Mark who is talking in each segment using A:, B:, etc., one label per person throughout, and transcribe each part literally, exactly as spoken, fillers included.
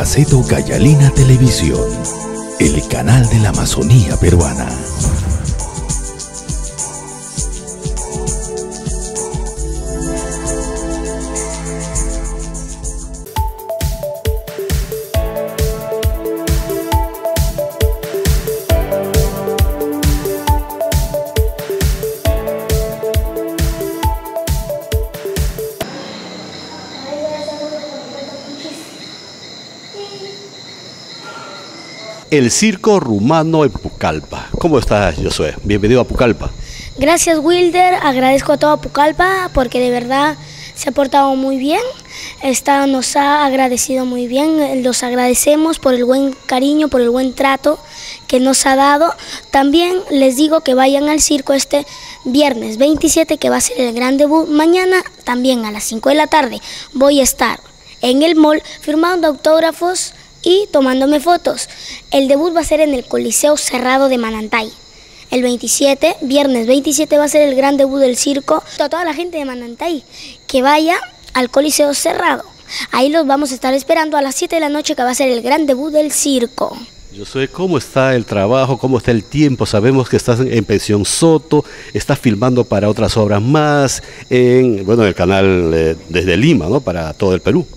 A: Gaceta Ucayalina Televisión, el canal de la Amazonía peruana.
B: El circo rumano en Pucallpa. ¿Cómo estás, Josué? Bienvenido a Pucallpa.
C: Gracias, Wilder. Agradezco a toda Pucallpa porque de verdad se ha portado muy bien. Esta nos ha agradecido muy bien. Los agradecemos por el buen cariño, por el buen trato que nos ha dado. También les digo que vayan al circo este viernes veintisiete, que va a ser el gran debut. Mañana también a las cinco de la tarde voy a estar en el mall firmando autógrafos y tomándome fotos. El debut va a ser en el Coliseo Cerrado de Manantay. El veintisiete, viernes veintisiete, va a ser el gran debut del circo. A toda la gente de Manantay que vaya al Coliseo Cerrado. Ahí los vamos a estar esperando a las siete de la noche, que va a ser el gran debut del circo.
B: Josué, ¿cómo está el trabajo? ¿Cómo está el tiempo? Sabemos que estás en Pensión Soto, estás filmando para otras obras más, en, bueno, en el canal eh, desde Lima, ¿no? Para todo el Perú.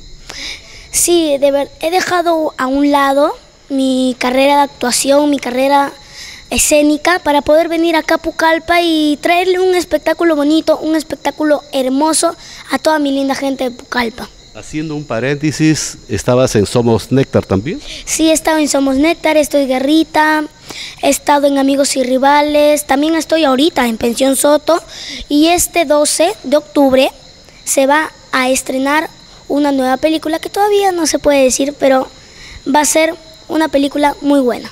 C: Sí, de ver, he dejado a un lado mi carrera de actuación, mi carrera escénica, para poder venir acá a Pucallpa y traerle un espectáculo bonito, un espectáculo hermoso a toda mi linda gente de Pucallpa.
B: Haciendo un paréntesis, ¿estabas en Somos Néctar también?
C: Sí, he estado en Somos Néctar, estoy Guerrita, he estado en Amigos y Rivales, también estoy ahorita en Pensión Soto, y este doce de octubre se va a estrenar una nueva película que todavía no se puede decir, pero va a ser una película muy buena.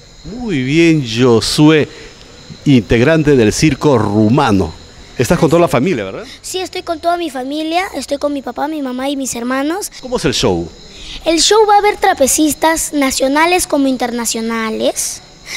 B: Muy bien, Josué, integrante del circo rumano. Estás con toda la familia, ¿verdad?
C: Sí, estoy con toda mi familia, estoy con mi papá, mi mamá y mis hermanos.
B: ¿Cómo es el show?
C: El show va a haber trapecistas nacionales como internacionales,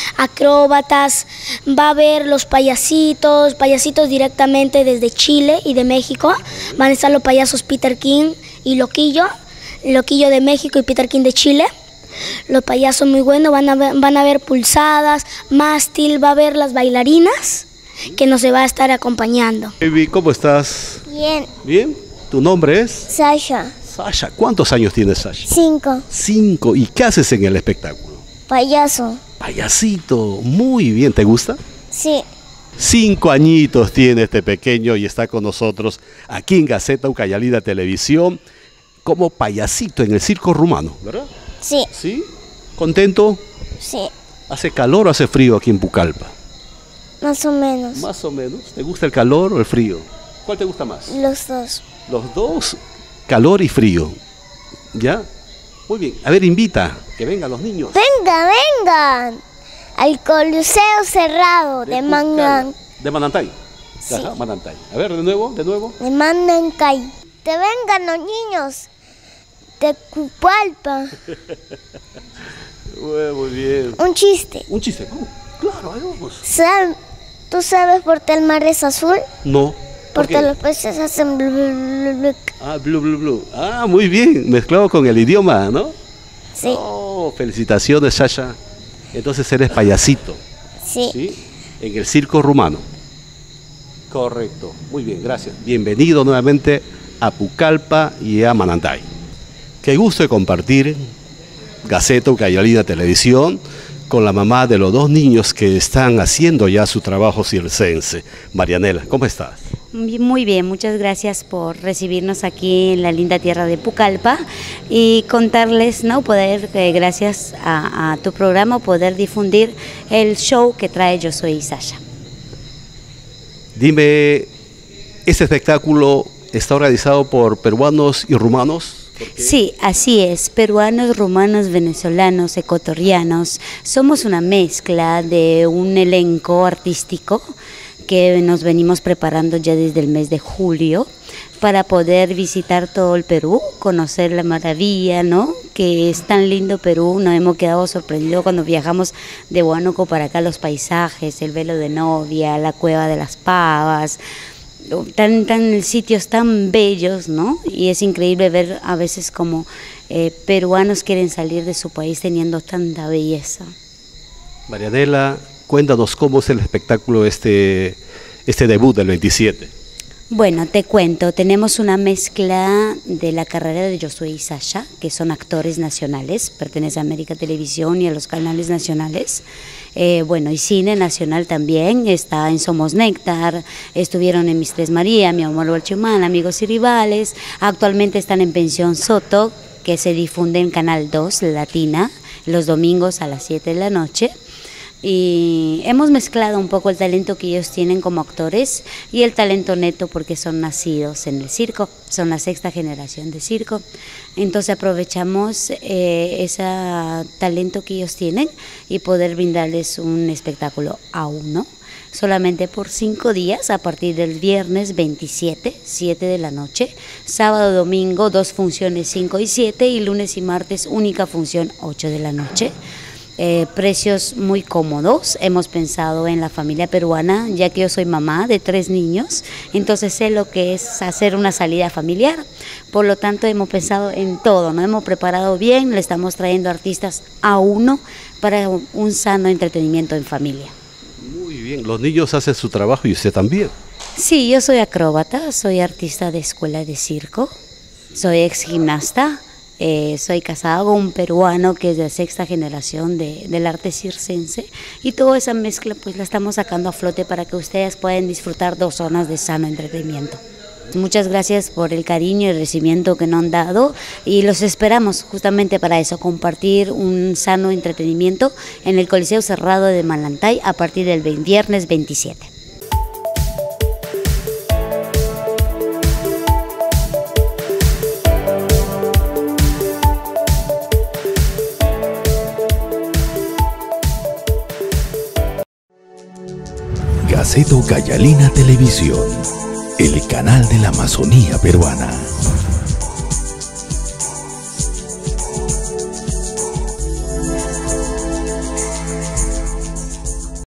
C: acróbatas, va a haber los payasitos, payasitos directamente desde Chile y de México. Van a estar los payasos Peter King y Loquillo, Loquillo de México y Peter King de Chile. Los payasos muy buenos, van a ver, van a ver pulsadas, mástil, va a haber las bailarinas que nos va a estar acompañando.
B: Baby, ¿cómo estás?
D: Bien.
B: ¿Bien? ¿Tu nombre es?
D: Sasha.
B: Sasha. ¿Cuántos años tienes, Sasha?
D: Cinco.
B: Cinco. ¿Y qué haces en el espectáculo?
D: Payaso.
B: Payasito. Muy bien. ¿Te gusta?
D: Sí.
B: Cinco añitos tiene este pequeño y está con nosotros aquí en Gaceta Ucayalina Televisión como payasito en el circo rumano, ¿verdad?
D: Sí.
B: ¿Sí? ¿Contento?
D: Sí.
B: ¿Hace calor o hace frío aquí en Pucallpa?
D: Más o menos.
B: Más o menos. ¿Te gusta el calor o el frío? ¿Cuál te gusta más?
D: Los dos.
B: Los dos, calor y frío. ¿Ya? Muy bien. A ver, invita, que vengan los niños.
D: Venga, vengan. Al Coliseo Cerrado de, de Mangan.
B: ¿De Manantay?
D: Sí.
B: Ajá, Manantay. A ver, de nuevo, de nuevo.
D: De Manantay. Te vengan los niños de Pucallpa.
B: Muy bien.
D: Un chiste.
B: Un chiste. ¿Cómo? Claro, ahí vamos.
D: ¿Sab- ¿Tú sabes por qué el mar es azul?
B: No. ¿Por
D: Porque
B: qué?
D: los peces hacen blu, blu, blu, blu.
B: Ah, blue, blue, blue. Ah, muy bien. Mezclado con el idioma, ¿no?
D: Sí.
B: Oh, felicitaciones, Sasha. Entonces eres payasito.
D: Sí.
B: ¿Sí? En el circo rumano. Correcto. Muy bien, gracias. Bienvenido nuevamente a Pucallpa y a Manantay. Qué gusto de compartir Gaceta Ucayalina Televisión con la mamá de los dos niños que están haciendo ya su trabajo circense. Marianela, ¿cómo estás?
E: Muy bien, muchas gracias por recibirnos aquí en la linda tierra de Pucallpa y contarles, ¿no? Poder, eh, gracias a, a tu programa, poder difundir el show que trae Josué y Sasha.
B: Dime, ¿este espectáculo está organizado por peruanos y rumanos?
E: Sí, así es, peruanos, rumanos, venezolanos, ecuatorianos, somos una mezcla de un elenco artístico que nos venimos preparando ya desde el mes de julio para poder visitar todo el Perú, conocer la maravilla, ¿no? Que es tan lindo Perú, nos hemos quedado sorprendidos cuando viajamos de Huánuco para acá, los paisajes, el velo de novia, la cueva de las pavas, tan, tan sitios tan bellos, ¿no? Y es increíble ver a veces como eh, peruanos quieren salir de su país teniendo tanta belleza.
B: Marianela, cuéntanos cómo es el espectáculo este, este debut del veintisiete.
E: Bueno, te cuento, tenemos una mezcla de la carrera de Josué y Sasha, que son actores nacionales, pertenece a América Televisión y a los canales nacionales. Eh, bueno, y cine nacional también, está en Somos Néctar, estuvieron en Mis Tres María, Mi Amor Guachumán, Amigos y Rivales, actualmente están en Pensión Soto, que se difunde en Canal dos Latina, los domingos a las siete de la noche. Y hemos mezclado un poco el talento que ellos tienen como actores y el talento neto porque son nacidos en el circo, son la sexta generación de circo. Entonces aprovechamos eh, ese talento que ellos tienen y poder brindarles un espectáculo a uno, solamente por cinco días, a partir del viernes veintisiete, siete de la noche, sábado, domingo, dos funciones, cinco y siete, y lunes y martes, única función, ocho de la noche. Eh, precios muy cómodos, hemos pensado en la familia peruana, ya que yo soy mamá de tres niños, entonces sé lo que es hacer una salida familiar, por lo tanto hemos pensado en todo, nos hemos preparado bien, le estamos trayendo artistas a uno para un sano entretenimiento en familia.
B: Muy bien, los niños hacen su trabajo y usted también.
E: Sí, yo soy acróbata, soy artista de escuela de circo, soy ex gimnasta. Eh, soy casada con un peruano que es de sexta generación de, del arte circense, y toda esa mezcla pues la estamos sacando a flote para que ustedes puedan disfrutar dos zonas de sano entretenimiento. Muchas gracias por el cariño y el recibimiento que nos han dado, y los esperamos justamente para eso, compartir un sano entretenimiento en el Coliseo Cerrado de Malantay a partir del viernes veintisiete.
A: Gaceto Cayalina Televisión, el canal de la Amazonía peruana.